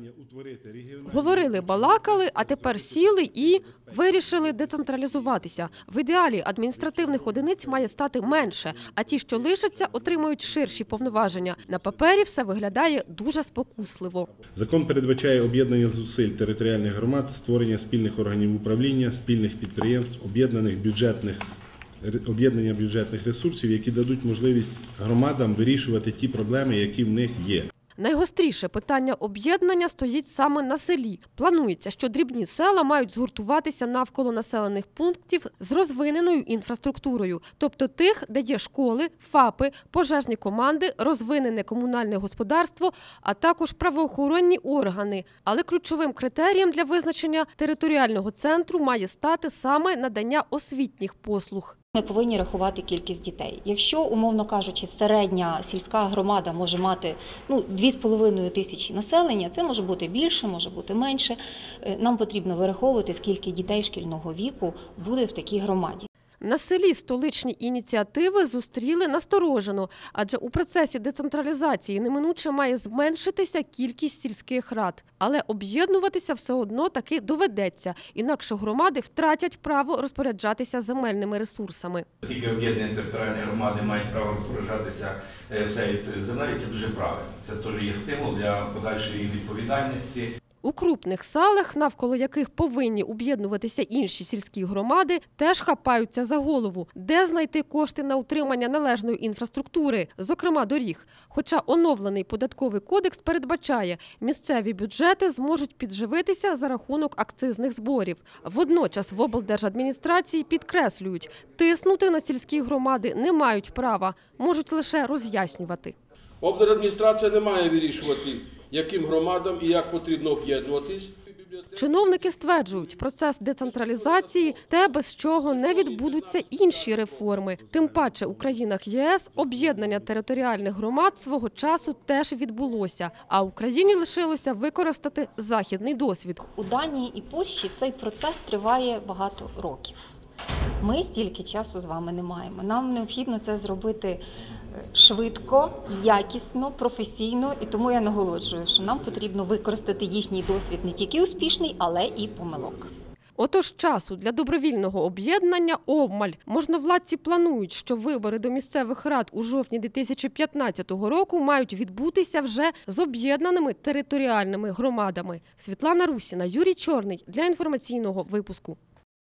Говорили, балакали, а тепер сіли і вирішили децентралізуватися. В ідеалі адміністративних одиниць має стати менше, а ті, що лишаться, отримають ширші повноваження. На папері все виглядає дуже спокусливо. Закон передбачає об'єднання зусиль територіальних громад, створення спільних органів управління, спільних підприємств, об'єднання бюджетних ресурсів, які дадуть можливість громадам вирішувати ті проблеми, які в них є. Найгостріше питання об'єднання стоїть саме на селі. Планується, що дрібні села мають згуртуватися навколо населених пунктів з розвиненою інфраструктурою, тобто тих, де є школи, ФАПи, пожежні команди, розвинене комунальне господарство, а також правоохоронні органи. Але ключовим критерієм для визначення територіального центру має стати саме надання освітніх послуг. Ми повинні рахувати кількість дітей. Якщо, умовно кажучи, середня сільська громада може мати 2,5 тисячі населення, це може бути більше, може бути менше. Нам потрібно вираховувати, скільки дітей шкільного віку буде в такій громаді. На селі столичні ініціативи зустріли насторожено, адже у процесі децентралізації неминуче має зменшитися кількість сільських рад. Але об'єднуватися все одно таки доведеться, інакше громади втратять право розпоряджатися земельними ресурсами. Тільки об'єднані територіальні громади мають право розпоряджатися всією землею, це дуже правильно. Це теж є стимул для подальшої відповідальності. У крупних селах, навколо яких повинні об'єднуватися інші сільські громади, теж хапаються за голову. Де знайти кошти на утримання належної інфраструктури, зокрема доріг? Хоча оновлений податковий кодекс передбачає, місцеві бюджети зможуть підживитися за рахунок акцизних зборів. Водночас в облдержадміністрації підкреслюють, тиснути на сільські громади не мають права, можуть лише роз'яснювати. Облдержадміністрація не має вирішувати, яким громадам і як потрібно об'єднуватись. Чиновники стверджують, процес децентралізації – те, без чого не відбудуться інші реформи. Тим паче у країнах ЄС об'єднання територіальних громад свого часу теж відбулося, а Україні лишилося використати західний досвід. У Данії і Польщі цей процес триває багато років. Ми стільки часу з вами не маємо. Нам необхідно це зробити швидко, якісно, професійно, і тому я наголошую, що нам потрібно використати їхній досвід не тільки успішний, але і помилок. Отож часу для добровільного об'єднання обмаль. Можновладці планують, що вибори до місцевих рад у жовтні 2015 року мають відбутися вже з об'єднаними територіальними громадами. Світлана Русіна, Юрій Чорний для інформаційного випуску.